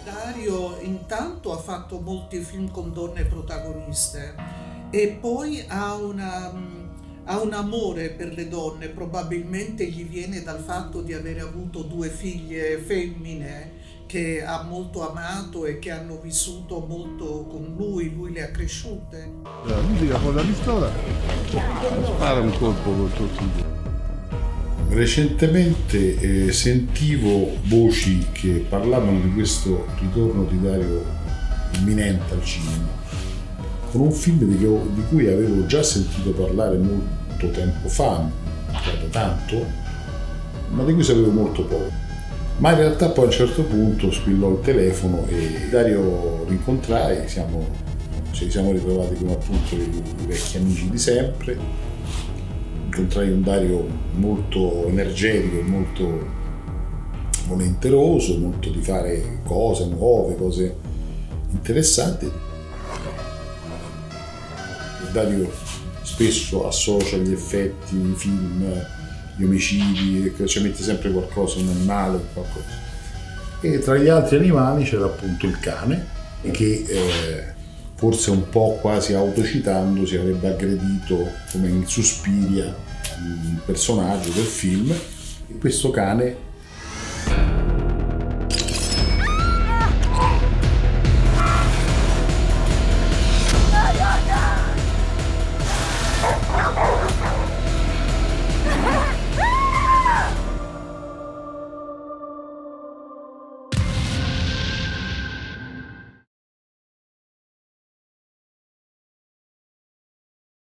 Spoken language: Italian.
Dario intanto ha fatto molti film con donne protagoniste e poi ha un amore per le donne, probabilmente gli viene dal fatto di aver avuto due figlie femmine che ha molto amato e che hanno vissuto molto con lui le ha cresciute. La musica con la pistola spara un colpo con tutto il. Recentemente sentivo voci che parlavano di questo ritorno di Dario imminente al cinema, con un film di cui avevo già sentito parlare molto tempo fa, da tanto, ma di cui sapevo molto poco. Ma in realtà poi a un certo punto squillò il telefono e Dario rincontrai, ci siamo ritrovati come appunto i vecchi amici di sempre. Incontrai un Dario molto energetico, molto volenteroso, molto di fare cose nuove, cose interessanti. Dario spesso associa gli effetti, i film, gli omicidi, ci mette sempre qualcosa, un animale, qualcosa. E tra gli altri animali c'era appunto il cane, che forse un po' quasi autocitandosi avrebbe aggredito, come in Suspiria, un personaggio del film, e questo cane